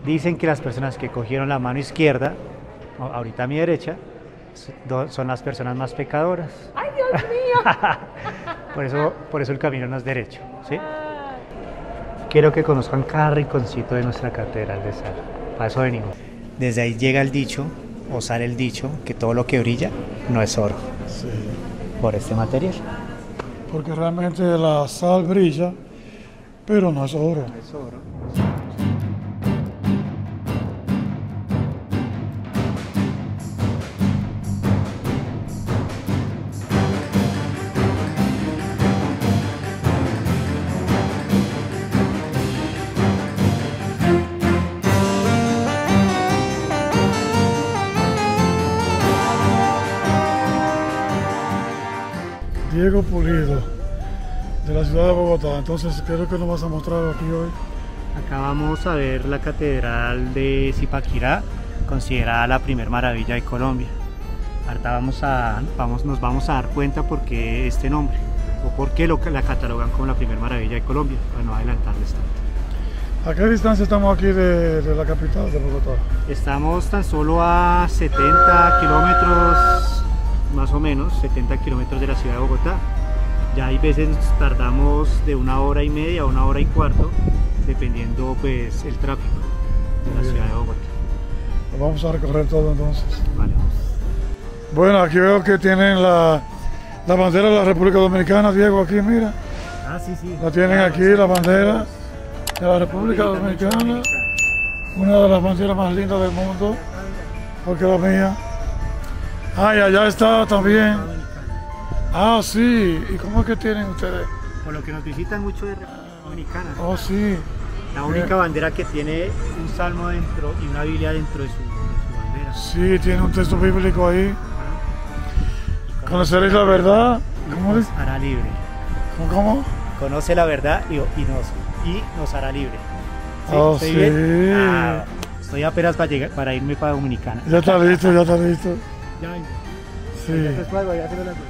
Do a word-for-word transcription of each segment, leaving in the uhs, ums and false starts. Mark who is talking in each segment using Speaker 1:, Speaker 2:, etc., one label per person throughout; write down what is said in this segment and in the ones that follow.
Speaker 1: Dicen que las personas que cogieron la mano izquierda, ahorita a mi derecha, son las personas más pecadoras.
Speaker 2: ¡Ay, Dios mío!
Speaker 1: Por eso, por eso el camino no es derecho, ¿sí? Quiero que conozcan cada rinconcito de nuestra catedral de sal. Para eso venimos. Desde ahí llega el dicho, o sale el dicho, que todo lo que brilla no es oro.
Speaker 3: Sí.
Speaker 1: Por este material.
Speaker 3: Porque realmente la sal brilla, pero no es oro.
Speaker 1: No es oro.
Speaker 3: Diego Pulido, de la ciudad de Bogotá. Entonces, ¿qué es lo que nos vas a mostrar aquí hoy?
Speaker 1: Acá vamos a ver la catedral de Zipaquirá, considerada la primer maravilla de Colombia. Ahorita vamos a, vamos, nos vamos a dar cuenta por qué este nombre, o por qué lo, la catalogan como la primer maravilla de Colombia, para no adelantarles tanto.
Speaker 3: ¿A qué distancia estamos aquí de, de la capital de Bogotá?
Speaker 1: Estamos tan solo a setenta kilómetros, más o menos, setenta kilómetros de la ciudad de Bogotá. Ya hay veces tardamos de una hora y media a una hora y cuarto, dependiendo pues el tráfico de la ciudad de Bogotá.
Speaker 3: Pues vamos a recorrer todo entonces.
Speaker 1: Vale, vamos.
Speaker 3: Bueno, aquí veo que tienen la, la bandera de la República Dominicana, Diego, aquí mira.
Speaker 1: Ah, sí, sí.
Speaker 3: La tienen aquí, la bandera de la República Dominicana. Una de las banderas más lindas del mundo, porque la mía. Ah, y allá está también. Ah, sí. ¿Y cómo es que tienen ustedes?
Speaker 1: Por lo que nos visitan mucho de República Dominicana.
Speaker 3: Oh, sí.
Speaker 1: La única bandera que tiene un salmo dentro y una Biblia dentro de su, de su bandera.
Speaker 3: Sí, tiene un texto bíblico ahí. ¿Conoceréis la verdad? ¿Cómo
Speaker 1: Nos
Speaker 3: es?
Speaker 1: hará libre.
Speaker 3: ¿Cómo? cómo?
Speaker 1: Conoce la verdad y, y, nos, y nos hará libre. ¿Sí?
Speaker 3: Oh,
Speaker 1: ¿Estoy
Speaker 3: sí.
Speaker 1: bien? Ah, estoy apenas para, llegar, para irme para Dominicana.
Speaker 3: Ya está listo, ya está listo.
Speaker 1: Ya vengo.
Speaker 3: Sí.
Speaker 1: Después voy a hacer la...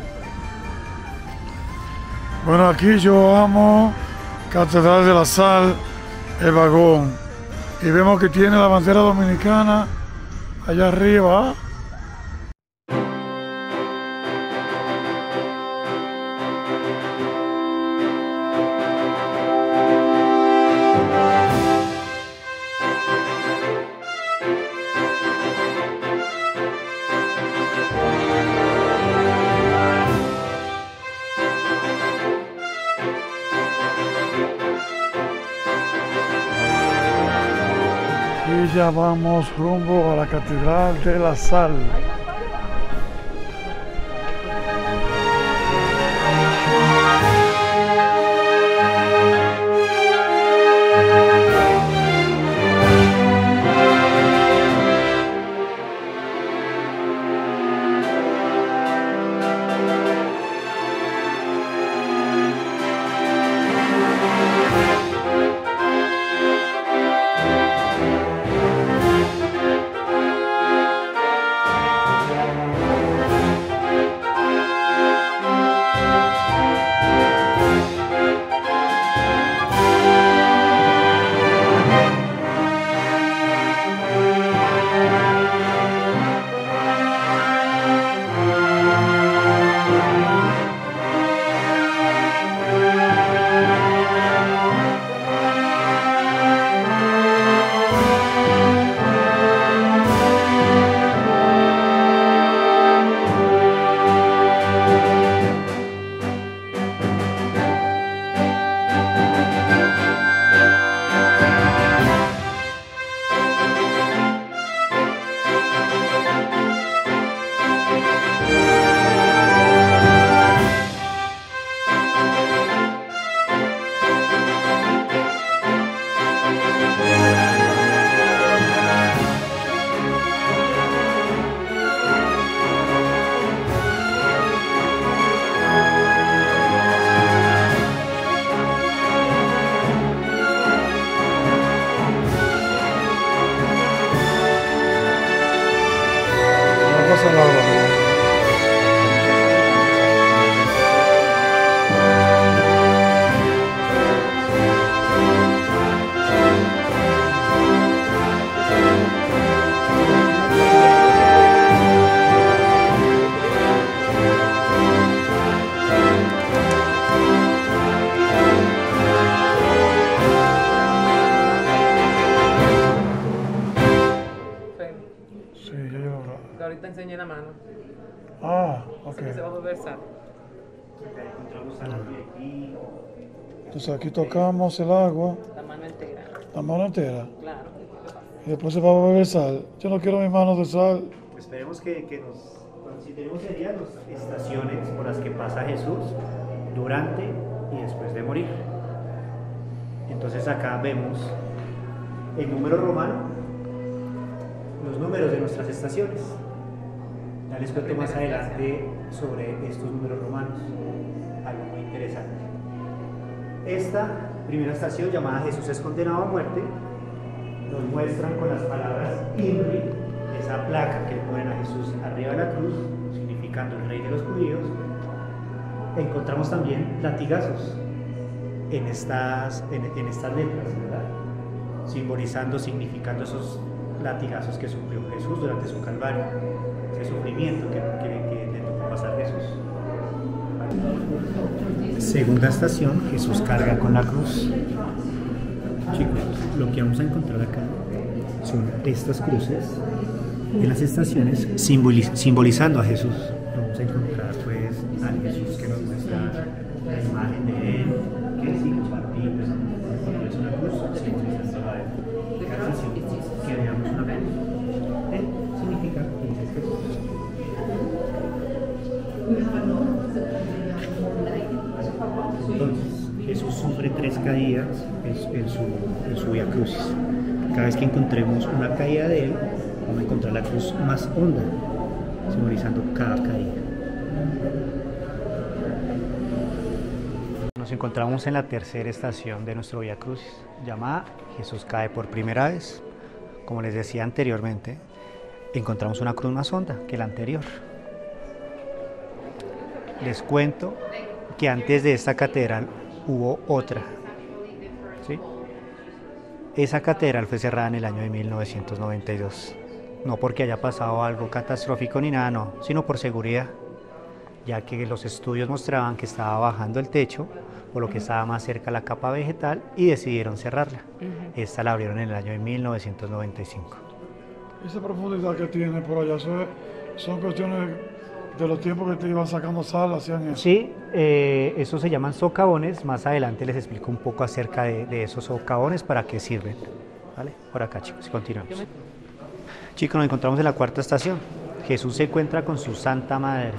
Speaker 3: Bueno, aquí yo amo Catedral de la Sal, el vagón. Y vemos que tiene la bandera dominicana allá arriba. Y ya vamos rumbo a la Catedral de la Sal. Ok.
Speaker 2: se va a volver sal.
Speaker 1: Acá encontramos a la aquí.
Speaker 3: Entonces aquí tocamos el agua,
Speaker 2: La mano entera.
Speaker 3: la mano entera,
Speaker 2: Claro.
Speaker 3: y después se va a beber sal. Yo no quiero mis manos de sal.
Speaker 1: Esperemos que, que nos consideremos serían las estaciones por las que pasa Jesús durante y después de morir. Entonces acá vemos el número romano, los números de nuestras estaciones. Ya les cuento más adelante sobre estos números romanos, algo muy interesante. Esta primera estación, llamada Jesús es condenado a muerte, nos muestran con las palabras INRI, esa placa que ponen a Jesús arriba de la cruz, significando el rey de los judíos. Encontramos también latigazos en estas, en, en estas letras, ¿verdad? Simbolizando, significando esos latigazos que sufrió Jesús durante su calvario, ese sufrimiento que, que, que le tocó pasar Jesús. Segunda estación, Jesús carga con la cruz. Chicos, lo que vamos a encontrar acá son estas cruces en las estaciones simboliz simbolizando a Jesús. Vamos a encontrar pues al Jesús que nos muestra la imagen de él, que sigue partido, pues, es una cruz simbolizando a él. Cada estación que veamos una cruz, él significa que es Jesús. Entonces, Jesús sufre tres caídas en su, en su Vía Crucis. Cada vez que encontremos una caída de él, vamos a encontrar la cruz más honda, simbolizando cada caída. Nos encontramos en la tercera estación de nuestro Vía Crucis, llamada Jesús cae por primera vez. Como les decía anteriormente, encontramos una cruz más honda que la anterior. Les cuento que antes de esta catedral hubo otra, ¿sí? Esa catedral fue cerrada en el año de mil novecientos noventa y dos, no porque haya pasado algo catastrófico ni nada, no, sino por seguridad, ya que los estudios mostraban que estaba bajando el techo, por lo que estaba más cerca la capa vegetal y decidieron cerrarla. Uh-huh. Esta la abrieron en el año de mil novecientos noventa y cinco.
Speaker 3: Esa profundidad que tiene por allá, son, son cuestiones de los tiempos que te iban sacando sal, hacían eso.
Speaker 1: Sí, eh, esos se llaman socavones. Más adelante les explico un poco acerca de, de esos socavones, para qué sirven. ¿Vale? Por acá, chicos, continuamos. Chicos, nos encontramos en la cuarta estación. Jesús se encuentra con su Santa Madre.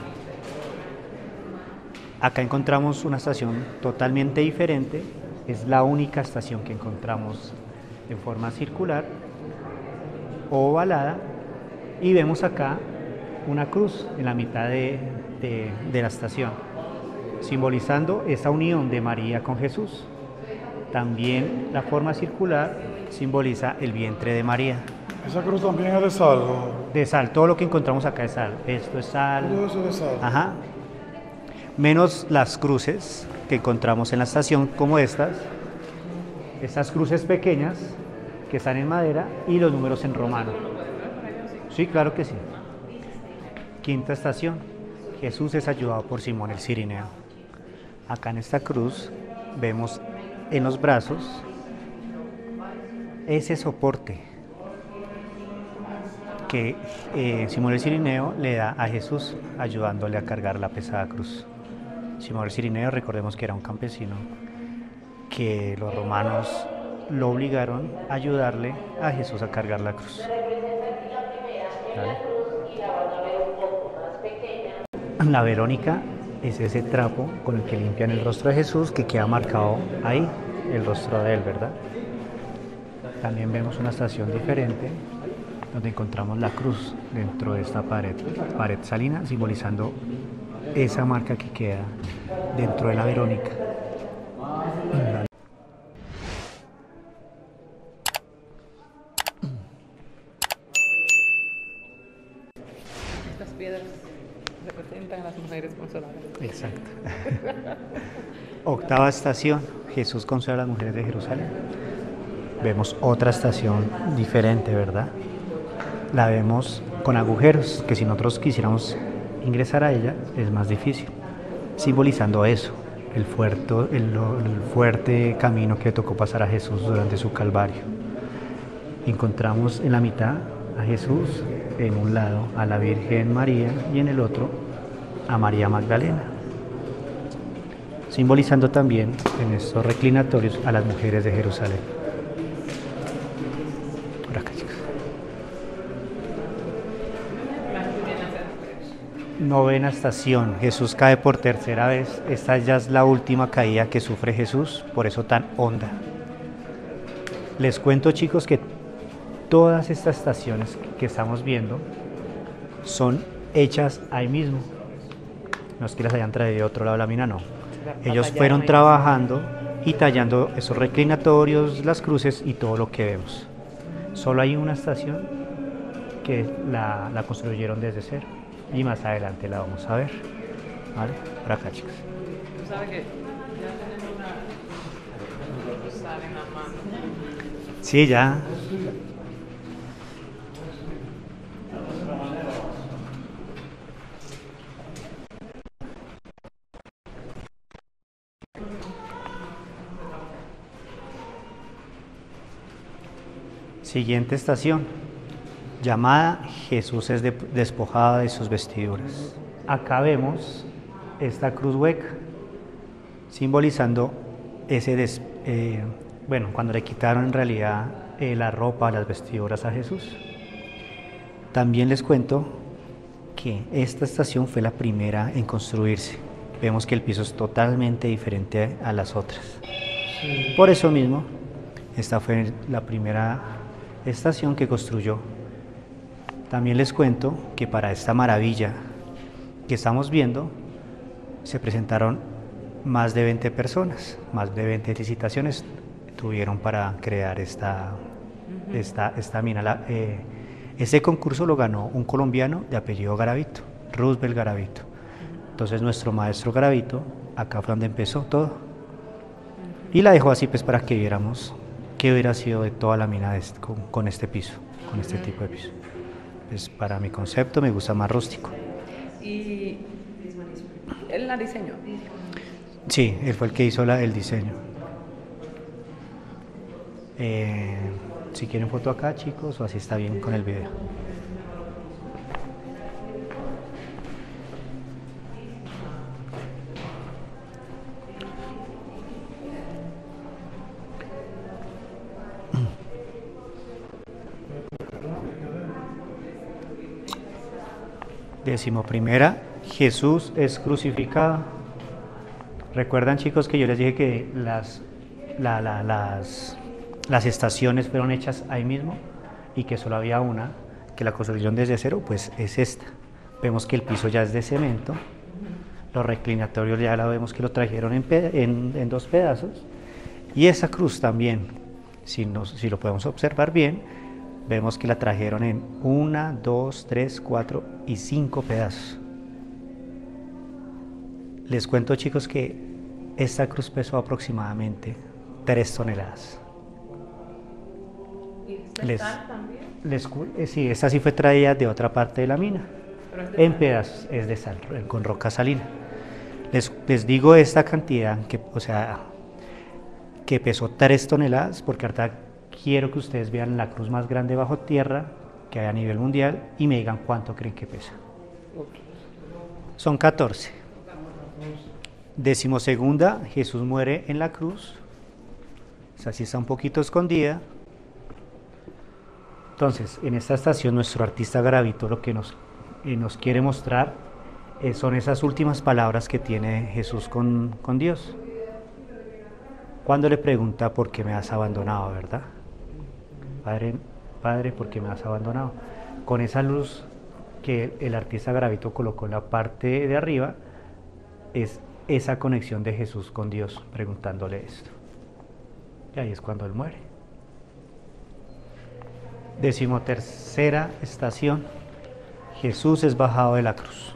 Speaker 1: Acá encontramos una estación totalmente diferente. Es la única estación que encontramos en forma circular o ovalada. Y vemos acá una cruz en la mitad de, de, de la estación, simbolizando esa unión de María con Jesús. También la forma circular simboliza el vientre de María.
Speaker 3: ¿Esa cruz también es de sal? ¿O?
Speaker 1: De sal, todo lo que encontramos acá es sal. Esto es sal.
Speaker 3: Todo eso es de sal.
Speaker 1: Ajá. Menos las cruces que encontramos en la estación, como estas. Estas cruces pequeñas que están en madera y los números en romano. Sí, claro que sí. Quinta estación, Jesús es ayudado por Simón el Cirineo. Acá en esta cruz vemos en los brazos ese soporte que eh, Simón el Cirineo le da a Jesús, ayudándole a cargar la pesada cruz. Simón el Cirineo, recordemos que era un campesino que los romanos lo obligaron a ayudarle a Jesús a cargar la cruz. ¿Vale? La Verónica es ese trapo con el que limpian el rostro de Jesús, que queda marcado ahí, el rostro de él, ¿verdad? También vemos una estación diferente, donde encontramos la cruz dentro de esta pared, pared salina, simbolizando esa marca que queda dentro de la Verónica.
Speaker 2: Estas piedras representan a las mujeres consoladas.
Speaker 1: Exacto. Octava estación, Jesús consuela a las mujeres de Jerusalén. Vemos otra estación diferente, ¿verdad? La vemos con agujeros, que si nosotros quisiéramos ingresar a ella es más difícil, simbolizando eso, el fuerte, el, el fuerte camino que tocó pasar a Jesús durante su calvario. Encontramos en la mitad a Jesús, en un lado a la Virgen María y en el otro a María Magdalena, simbolizando también en estos reclinatorios a las mujeres de Jerusalén. Por acá, chicos. Novena estación, Jesús cae por tercera vez. Esta ya es la última caída que sufre Jesús, por eso tan honda. Les cuento, chicos, que todas estas estaciones que estamos viendo son hechas ahí mismo. No es que las hayan traído de otro lado de la mina, no. Ellos fueron trabajando y tallando esos reclinatorios, las cruces y todo lo que vemos. Solo hay una estación que la, la construyeron desde cero y más adelante la vamos a ver. ¿Vale? Por acá, chicos.
Speaker 2: Tú sabes que ya tenemos una sal en la mano.
Speaker 1: Sí, ya. Siguiente estación, llamada Jesús es de, despojado de sus vestiduras. Acá vemos esta cruz hueca, simbolizando ese, des, eh, bueno, cuando le quitaron en realidad eh, la ropa, las vestiduras a Jesús. También les cuento que esta estación fue la primera en construirse. Vemos que el piso es totalmente diferente a las otras. Por eso mismo, esta fue la primera estación que construyó. También les cuento que para esta maravilla que estamos viendo se presentaron más de veinte personas, más de veinte licitaciones tuvieron para crear esta, uh-huh. esta, esta mina. La, eh, este concurso lo ganó un colombiano de apellido Garavito, Roosevelt Garavito. Entonces nuestro maestro Garavito, acá fue donde empezó todo, y la dejó así pues para que viéramos qué hubiera sido de toda la mina de este, con, con este piso, con este tipo de piso. Pues para mi concepto me gusta más rústico.
Speaker 2: ¿Y él la diseñó?
Speaker 1: Sí, él fue el que hizo la, el diseño. Eh, si quieren foto acá, chicos, o así está bien con el video. Décimo primera, Jesús es crucificado. Recuerdan, chicos, que yo les dije que las, la, la, las, las estaciones fueron hechas ahí mismo y que solo había una, que la construcción desde cero, pues es esta. Vemos que el piso ya es de cemento, los reclinatorios ya la vemos que lo trajeron en, en, en dos pedazos, y esa cruz también, si, nos, si lo podemos observar bien, vemos que la trajeron en una, dos, tres, cuatro y cinco pedazos. Les cuento, chicos, que esta cruz pesó aproximadamente tres toneladas.
Speaker 2: ¿Y esta
Speaker 1: les,
Speaker 2: también?
Speaker 1: Les, eh, sí, esta sí fue traída de otra parte de la mina, en pedazos, es de sal, con roca salina. Les, les digo esta cantidad, que, o sea, que pesó tres toneladas, porque ahorita quiero que ustedes vean la cruz más grande bajo tierra que hay a nivel mundial y me digan cuánto creen que pesa. Son catorce. Decimosegunda, Jesús muere en la cruz. O sea, sí está un poquito escondida. Entonces, en esta estación nuestro artista Garavito lo que nos, eh, nos quiere mostrar eh, son esas últimas palabras que tiene Jesús con, con Dios. Cuando le pregunta por qué me has abandonado, ¿verdad? Padre, Padre, ¿por qué me has abandonado? Con esa luz que el artista Garavito colocó en la parte de arriba, es esa conexión de Jesús con Dios, preguntándole esto. Y ahí es cuando él muere. Decimotercera estación, Jesús es bajado de la cruz.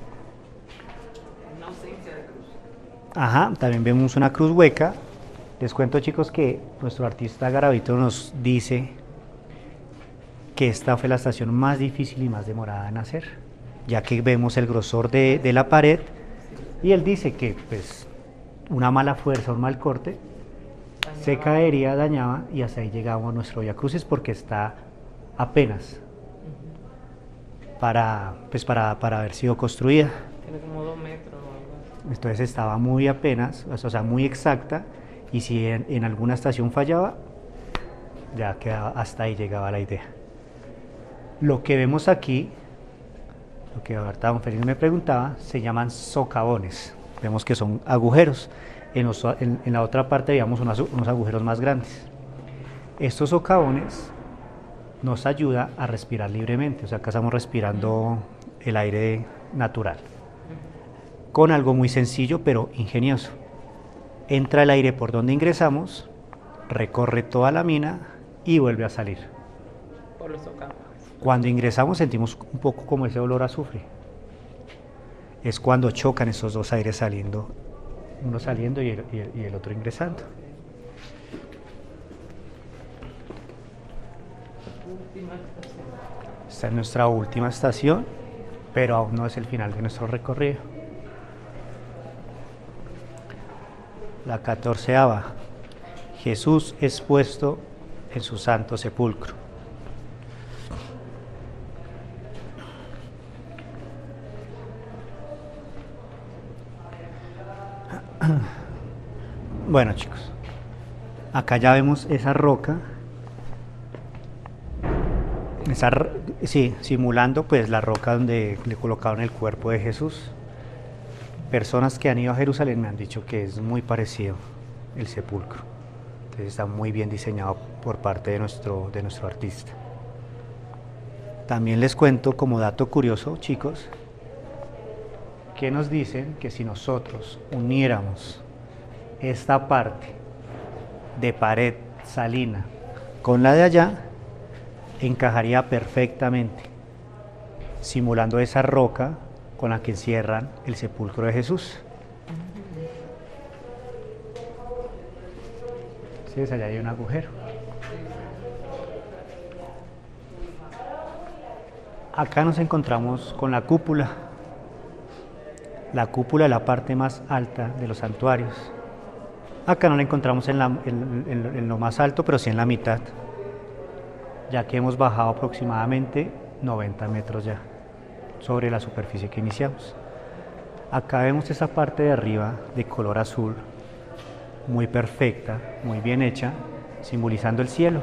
Speaker 2: Una ausencia de cruz.
Speaker 1: Ajá, también vemos una cruz hueca. Les cuento, chicos, que nuestro artista Garavito nos dice que esta fue la estación más difícil y más demorada en hacer, ya que vemos el grosor de, de la pared, y él dice que pues una mala fuerza, un mal corte, dañaba. Se caería, dañaba, y hasta ahí llegamos a nuestro Vía Crucis, porque está apenas uh-huh. para, pues, para, para haber sido construida.
Speaker 2: tiene como dos metros o algo así.
Speaker 1: Entonces estaba muy apenas, o sea, muy exacta, y si en, en alguna estación fallaba, ya quedaba, hasta ahí llegaba la idea. Lo que vemos aquí, lo que ahorita don Félix me preguntaba, se llaman socavones. Vemos que son agujeros. En, los, en, en la otra parte veíamos unos, unos agujeros más grandes. Estos socavones nos ayudan a respirar libremente, o sea, acá estamos respirando el aire natural, con algo muy sencillo pero ingenioso. Entra el aire por donde ingresamos, recorre toda la mina y vuelve a salir.
Speaker 2: Por los socavones.
Speaker 1: Cuando ingresamos sentimos un poco como ese olor a azufre. Es cuando chocan esos dos aires saliendo, uno saliendo y el, y el, y el otro ingresando. Esta es nuestra última estación, pero aún no es el final de nuestro recorrido. La catorceava. Jesús es puesto en su santo sepulcro. Bueno, chicos, acá ya vemos esa roca, esa, sí, simulando pues la roca donde le colocaron el cuerpo de Jesús. Personas que han ido a Jerusalén me han dicho que es muy parecido el sepulcro, entonces está muy bien diseñado por parte de nuestro, de nuestro artista. También les cuento como dato curioso, chicos, que nos dicen que si nosotros uniéramos esta parte de pared salina con la de allá, encajaría perfectamente, simulando esa roca con la que encierran el sepulcro de Jesús. Sí, allá hay un agujero. Acá nos encontramos con la cúpula. La cúpula es la parte más alta de los santuarios. Acá no la encontramos en, la, en, en, en lo más alto, pero sí en la mitad, ya que hemos bajado aproximadamente noventa metros ya sobre la superficie que iniciamos. Acá vemos esa parte de arriba de color azul, muy perfecta, muy bien hecha, simbolizando el cielo.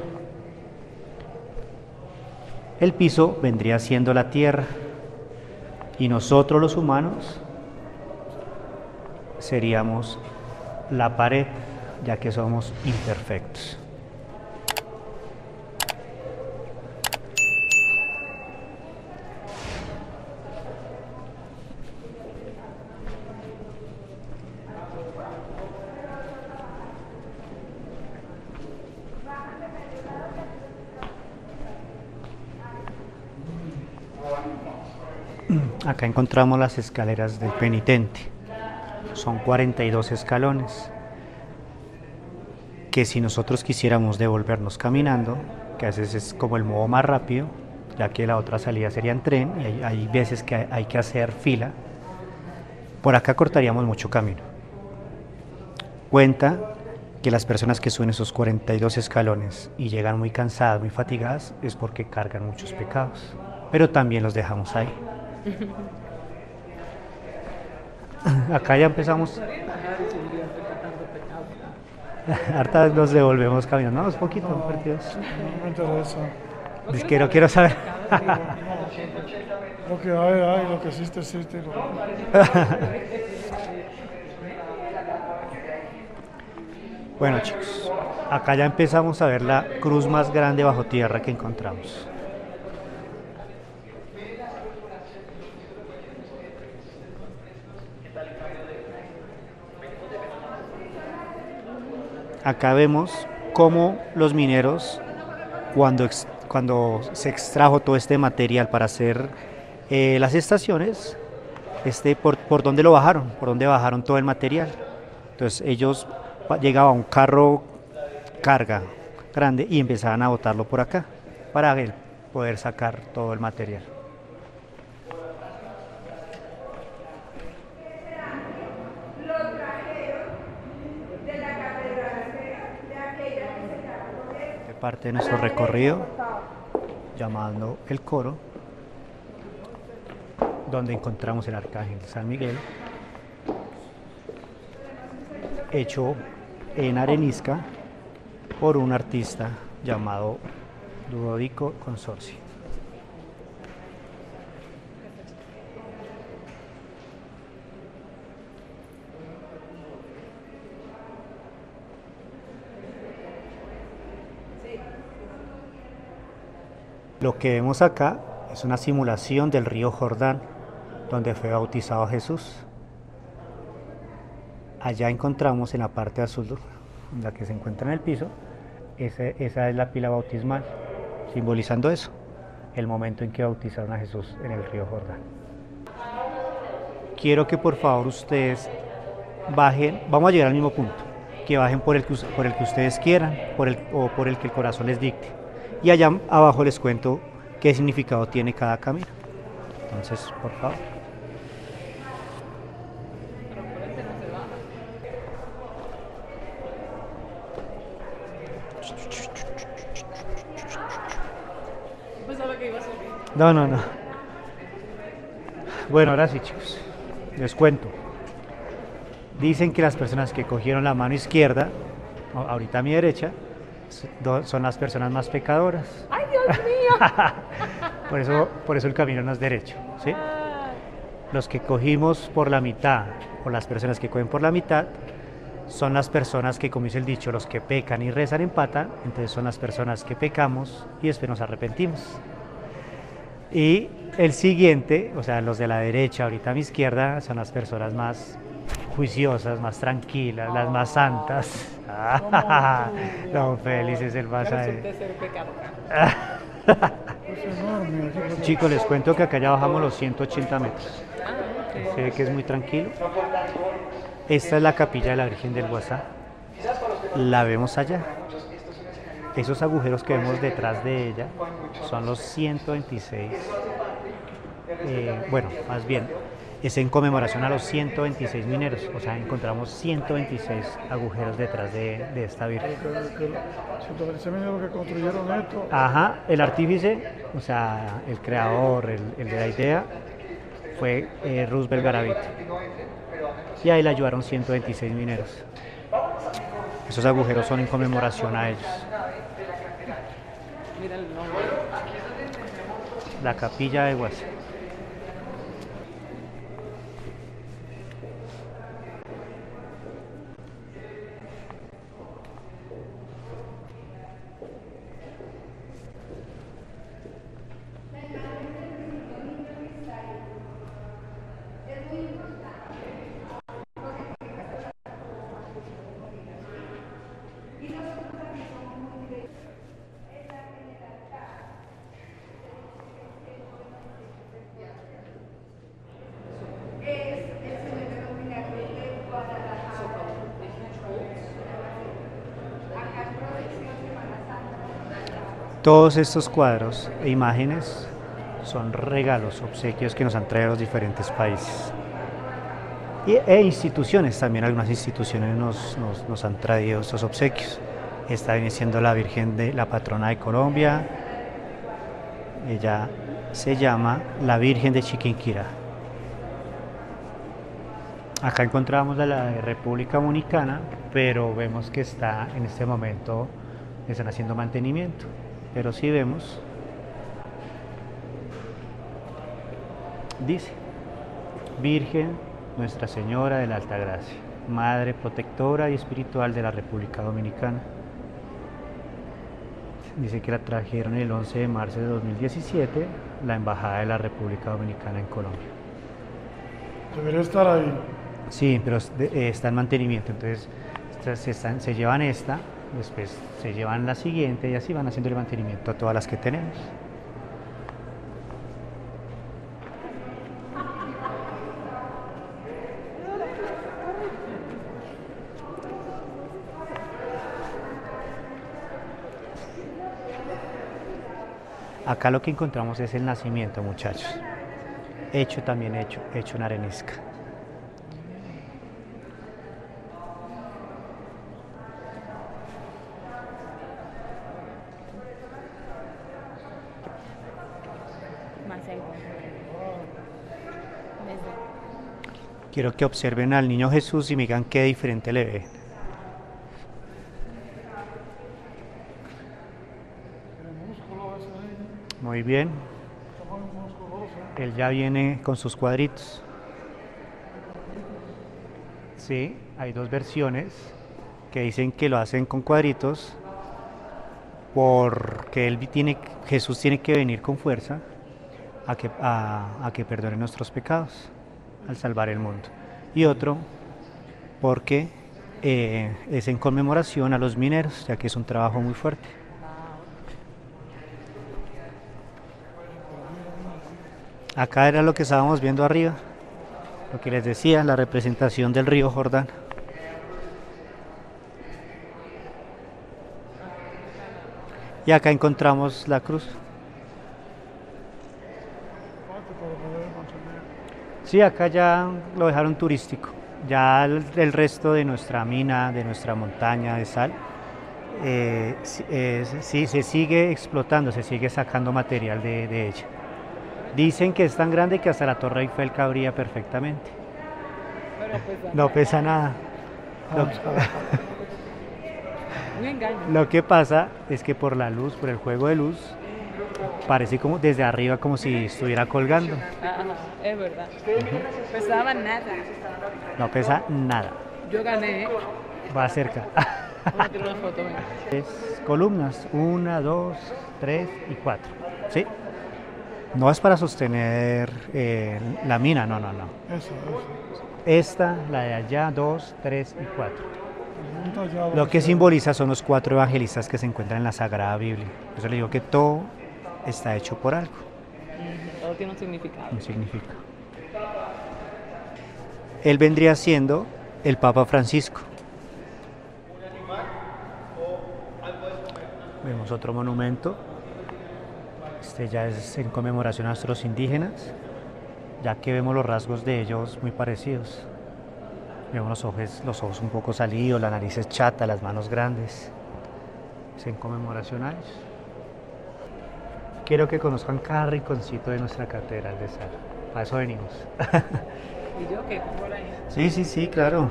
Speaker 1: El piso vendría siendo la tierra y nosotros los humanos seríamos la pared, ya que somos imperfectos. Acá encontramos las escaleras del penitente. Son cuarenta y dos escalones, que si nosotros quisiéramos devolvernos caminando, que a veces es como el modo más rápido, ya que la otra salida sería en tren y hay, hay veces que hay que hacer fila, por acá cortaríamos mucho camino. Cuenta que las personas que suben esos cuarenta y dos escalones y llegan muy cansadas, muy fatigadas, es porque cargan muchos pecados, pero también los dejamos ahí. Acá ya empezamos. Harta nos devolvemos caminando. No, es poquito,
Speaker 3: No,
Speaker 1: partidos.
Speaker 3: no me interesa.
Speaker 1: Es que no quiero saber.
Speaker 3: Lo que hay, hay, lo que existe, existe. Lo...
Speaker 1: Bueno, chicos, acá ya empezamos a ver la cruz más grande bajo tierra que encontramos. Acá vemos cómo los mineros, cuando, ex, cuando se extrajo todo este material para hacer eh, las estaciones, este, por, por dónde lo bajaron, por dónde bajaron todo el material. Entonces ellos llegaba un carro carga grande y empezaban a botarlo por acá para poder sacar todo el material. Parte de nuestro recorrido, llamando el coro. donde encontramos el arcángel San Miguel, hecho en arenisca por un artista llamado Ludovico Consorzi. Lo que vemos acá es una simulación del río Jordán, donde fue bautizado Jesús. Allá encontramos en la parte azul, en la que se encuentra en el piso, esa, esa es la pila bautismal, simbolizando eso, el momento en que bautizaron a Jesús en el río Jordán. Quiero que por favor ustedes bajen, vamos a llegar al mismo punto, que bajen por el que, por el que ustedes quieran, por el, o por el que el corazón les dicte. Y allá abajo les cuento qué significado tiene cada camino. Entonces, por favor. No, no, no. Bueno, ahora sí, chicos. Les cuento. Dicen que las personas que cogieron la mano izquierda, ahorita a mi derecha, son las personas más pecadoras.
Speaker 2: ¡Ay, Dios mío!
Speaker 1: por, eso, por eso el camino no es derecho, ¿sí? Los que cogimos por la mitad, o las personas que cogen por la mitad, son las personas que, como dice el dicho, los que pecan y rezan empatan, entonces son las personas que pecamos y después nos arrepentimos. Y el siguiente, o sea, los de la derecha, ahorita a mi izquierda, son las personas más juiciosas, más tranquilas, las más santas. Don Félix es el más ahí. Chicos, les cuento que acá ya bajamos los ciento ochenta metros. Se ve que es muy tranquilo. Esta es la capilla de la Virgen del Guasá. La vemos allá. Esos agujeros que vemos detrás de ella son los ciento veintiséis. Eh, bueno, más bien, es en conmemoración a los ciento veintiséis mineros. O sea, encontramos ciento veintiséis agujeros detrás de, de esta Virgen.
Speaker 3: ciento veintiséis mineros que construyeron esto.
Speaker 1: Ajá, el artífice, o sea, el creador, el, el de la idea, fue eh, Roosevelt Garavito. Y ahí le ayudaron ciento veintiséis mineros. Esos agujeros son en conmemoración a ellos.
Speaker 2: Mira el nombre.
Speaker 1: La capilla de Guasá. Todos estos cuadros e imágenes son regalos, obsequios que nos han traído los diferentes países. Y, e instituciones, también algunas instituciones nos, nos, nos han traído estos obsequios. Esta viene siendo la Virgen de la patrona de Colombia. Ella se llama la Virgen de Chiquinquirá. Acá encontramos a la República Dominicana, pero vemos que está en este momento, están haciendo mantenimiento. Pero sí vemos, dice, Virgen Nuestra Señora de la Alta Gracia, Madre protectora y espiritual de la República Dominicana. Dice que la trajeron el once de marzo de dos mil diecisiete, la Embajada de la República Dominicana en Colombia.
Speaker 3: Debería estar ahí.
Speaker 1: Sí, pero está en mantenimiento, entonces se, están, se llevan esta, después se llevan la siguiente y así van haciendo el mantenimiento a todas las que tenemos. Acá lo que encontramos es el nacimiento, muchachos. Hecho también hecho, hecho en arenisca. Quiero que observen al niño Jesús y me digan qué diferente le ven. Muy bien. Él ya viene con sus cuadritos. Sí, hay dos versiones que dicen que lo hacen con cuadritos porque él tiene, Jesús tiene que venir con fuerza a que, a, a que perdone nuestros pecados al salvar el mundo. Y otro porque eh, es en conmemoración a los mineros, ya que es un trabajo muy fuerte. Acá era lo que estábamos viendo arriba, lo que les decía, la representación del río Jordán. Y acá encontramos la cruz. Sí, acá ya lo dejaron turístico. Ya el, el resto de nuestra mina, de nuestra montaña de sal, eh, eh, sí, se sigue explotando, se sigue sacando material de, de ella. Dicen que es tan grande que hasta la Torre Eiffel cabría perfectamente.
Speaker 2: Pero pesa
Speaker 1: No
Speaker 2: nada.
Speaker 1: pesa nada. Lo,
Speaker 2: Un engaño.
Speaker 1: lo que pasa es que por la luz, por el juego de luz, parece como desde arriba como si estuviera colgando.
Speaker 2: Ajá, es verdad. Pesaba nada.
Speaker 1: No pesa nada.
Speaker 2: Yo gané, ¿eh?
Speaker 1: Va cerca.
Speaker 2: Vamos a tirar una foto, venga.
Speaker 1: Es columnas, una, dos, tres y cuatro. ¿Sí? No es para sostener eh, la mina, no, no, no.
Speaker 3: Eso, eso.
Speaker 1: Esta, la de allá, dos, tres y cuatro.
Speaker 3: Un tallado
Speaker 1: Lo que
Speaker 3: se-
Speaker 1: simboliza son los cuatro evangelistas que se encuentran en la Sagrada Biblia. Por eso le digo que todo está hecho por algo.
Speaker 2: Ujú, todo tiene un significado.
Speaker 1: No significa. Él vendría siendo el Papa Francisco. Vemos otro monumento. Este ya es en conmemoración a nuestros indígenas, ya que vemos los rasgos de ellos muy parecidos. Vemos los ojos, los ojos un poco salidos, la nariz es chata, las manos grandes. Es en conmemoración a ellos. Quiero que conozcan cada rinconcito de nuestra catedral de sal. Para eso venimos.
Speaker 2: ¿Y yo qué? Por ahí.
Speaker 1: Sí, sí, sí, claro.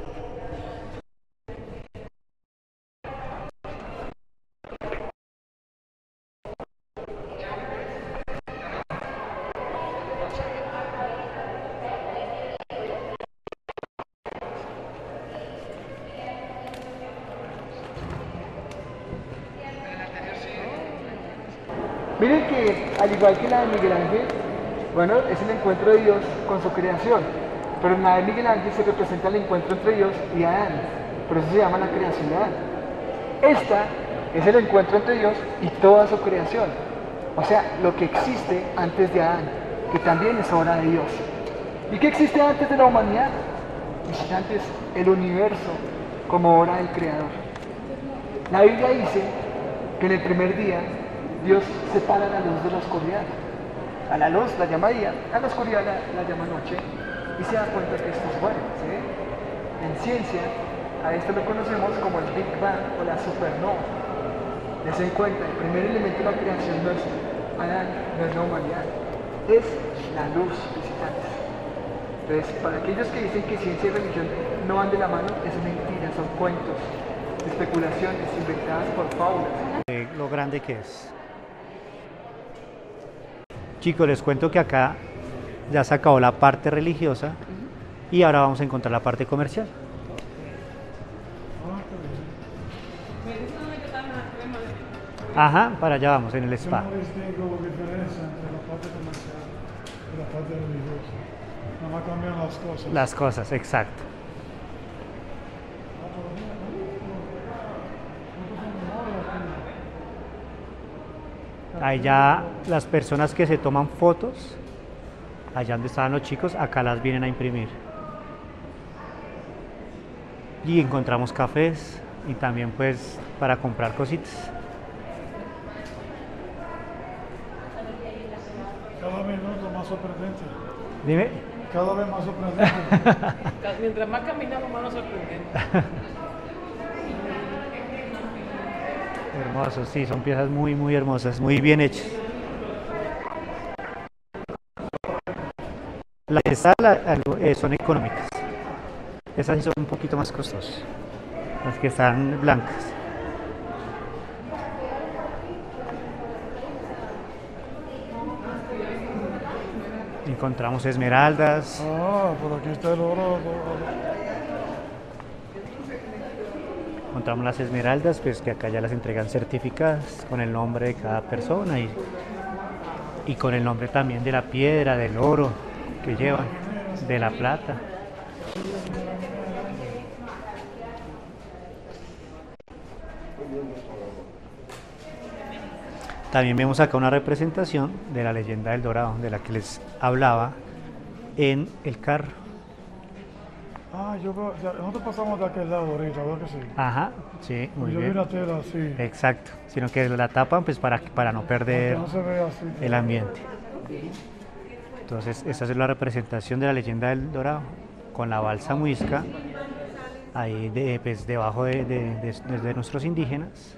Speaker 4: Miren que, al igual que la de Miguel Ángel, bueno, es el encuentro de Dios con su creación. Pero en la de Miguel Ángel se representa el encuentro entre Dios y Adán. Por eso se llama la creación de Adán. Esta es el encuentro entre Dios y toda su creación. O sea, lo que existe antes de Adán, que también es obra de Dios. ¿Y qué existe antes de la humanidad? Existe antes el universo como obra del Creador. La Biblia dice que en el primer día Dios separa la luz de la oscuridad. A la luz la llama día, a la oscuridad la, la llama noche, y se da cuenta que esto es bueno. ¿Sí? En ciencia, a esto lo conocemos como el Big Bang o la supernova. Les en cuenta, el primer elemento de la creación no es Adán, no es la humanidad, es la luz visitantes. Entonces, para aquellos que dicen que ciencia y religión no van de la mano, es mentira, son cuentos, especulaciones inventadas por fábulas.
Speaker 1: Eh, lo grande que es. Chicos, les cuento que acá ya se acabó la parte religiosa y ahora vamos a encontrar la parte comercial.
Speaker 2: Me dice dónde que están las cremas de...
Speaker 1: Ajá, para allá vamos, en el
Speaker 3: Yo
Speaker 1: spa.
Speaker 3: no distingo la diferencia entre la parte comercial y la parte religiosa. Nada más cambian las cosas.
Speaker 1: Las cosas, exacto.
Speaker 3: Ah, pero mira, ¿cuántos son menores aquí?
Speaker 1: Ahí ya las personas que se toman fotos, allá donde estaban los chicos, acá las vienen a imprimir. Y encontramos cafés y también pues para comprar cositas.
Speaker 3: Cada minuto más sorprendente.
Speaker 1: Dime.
Speaker 3: Cada vez más sorprendente.
Speaker 2: Mientras más caminamos, más nos sorprendemos.
Speaker 1: Hermosos, sí, son piezas muy, muy hermosas, muy bien hechas. Las de sal algo, eh, son económicas. Esas sí son un poquito más costosas. Las que están blancas. Encontramos esmeraldas.
Speaker 3: Ah, por aquí está el oro.
Speaker 1: Encontramos las esmeraldas, pues que acá ya las entregan certificadas con el nombre de cada persona y, y con el nombre también de la piedra, del oro que llevan, de la plata. También vemos acá una representación de la leyenda del Dorado, de la que les hablaba en el carro.
Speaker 3: Ah, yo veo, ya, nosotros pasamos de aquel lado ahorita, ¿verdad que sí?
Speaker 1: Ajá, sí, muy
Speaker 3: Yo vi
Speaker 1: bien.
Speaker 3: la tela así,
Speaker 1: Exacto, sino que la tapan pues para, para no perder
Speaker 3: que no se ve así.
Speaker 1: el ambiente. Entonces, esa es la representación de la leyenda del Dorado, con la balsa muisca, ahí de, pues, debajo de, de, de, de nuestros indígenas.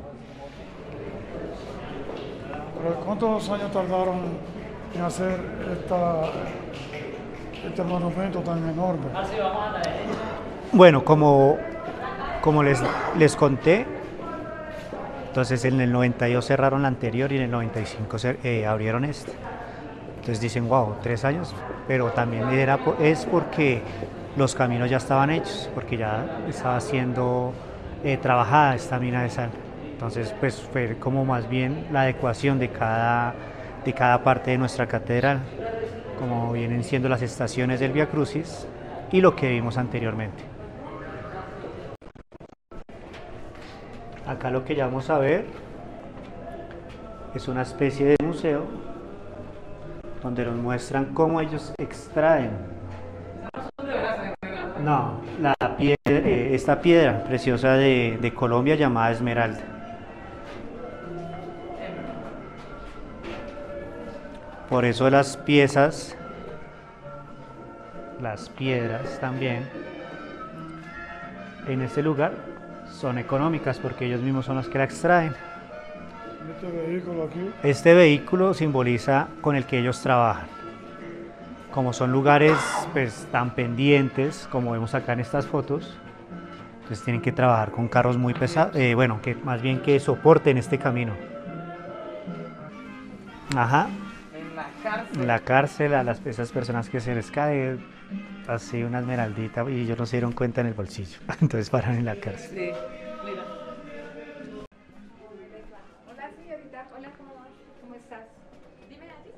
Speaker 3: Pero ¿cuántos años tardaron en hacer esta, este monumento tan enorme?
Speaker 1: Bueno, como, como les, les conté, entonces en el noventa y dos cerraron la anterior y en el noventa y cinco se, eh, abrieron esta. Entonces dicen, wow, tres años, pero también era, es porque los caminos ya estaban hechos, porque ya estaba siendo eh, trabajada esta mina de sal. Entonces, pues fue como más bien la adecuación de cada, de cada parte de nuestra catedral, como vienen siendo las estaciones del Vía Crucis y lo que vimos anteriormente. Acá lo que ya vamos a ver es una especie de museo donde nos muestran cómo ellos extraen. No, la piedra, eh, esta piedra preciosa de, de Colombia llamada esmeralda. Por eso las piezas, las piedras también, en este lugar son económicas porque ellos mismos son los que la extraen.
Speaker 3: Este vehículo aquí,
Speaker 1: Este vehículo simboliza con el que ellos trabajan. Como son lugares pues, tan pendientes, como vemos acá en estas fotos, entonces tienen que trabajar con carros muy pesados, eh, bueno, que más bien que soporten este camino. Ajá.
Speaker 2: En la cárcel.
Speaker 1: La cárcel a las, esas personas que se les cae así una esmeraldita y ellos no se dieron cuenta en el bolsillo, entonces paran en la cárcel.
Speaker 2: Sí, mira.
Speaker 5: Hola señorita, hola, ¿cómo vas? ¿Cómo estás? Dime a ti.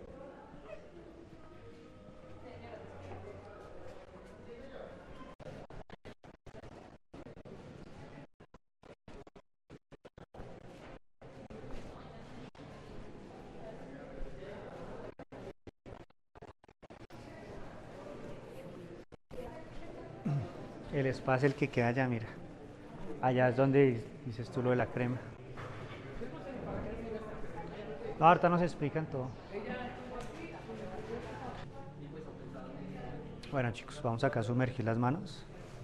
Speaker 1: El espacio el que queda allá, mira. Allá es donde dices tú lo de la crema. No, ahorita nos explican todo. Bueno chicos, vamos acá a sumergir las manos.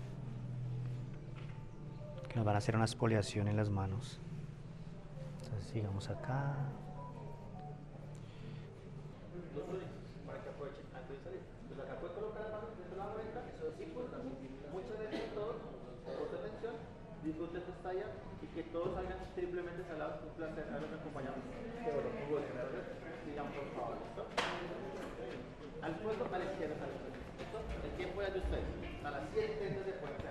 Speaker 1: Que nos van a hacer una exfoliación en las manos. Entonces sigamos acá.
Speaker 6: Disfruten sus tallas y que todos salgan triplemente salados. Un placer haberlos acompañado. Digan por favor, ¿listo? Al fuego a la izquierda, al fuego. ¿Listo? El tiempo es de ustedes. A las siete intentos de fuerza.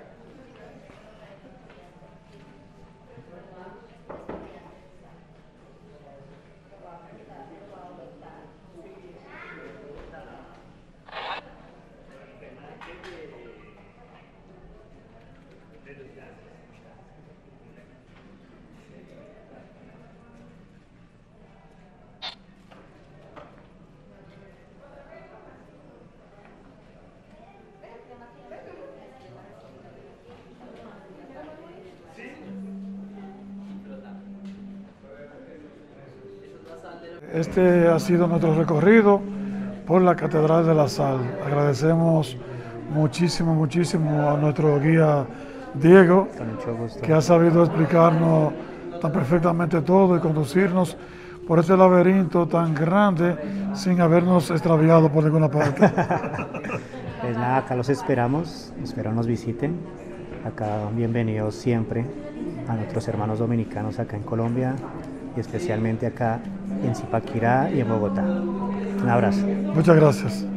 Speaker 3: este ha sido nuestro recorrido por la Catedral de la Sal. Agradecemos muchísimo, muchísimo a nuestro guía Diego,
Speaker 1: Con mucho gusto.
Speaker 3: que ha sabido explicarnos tan perfectamente todo y conducirnos por ese laberinto tan grande sin habernos extraviado por ninguna parte.
Speaker 1: Pues nada, acá los esperamos, espero nos visiten. Acá bienvenidos siempre a nuestros hermanos dominicanos acá en Colombia y especialmente acá en Zipaquirá y en Bogotá. Un abrazo.
Speaker 3: Muchas gracias.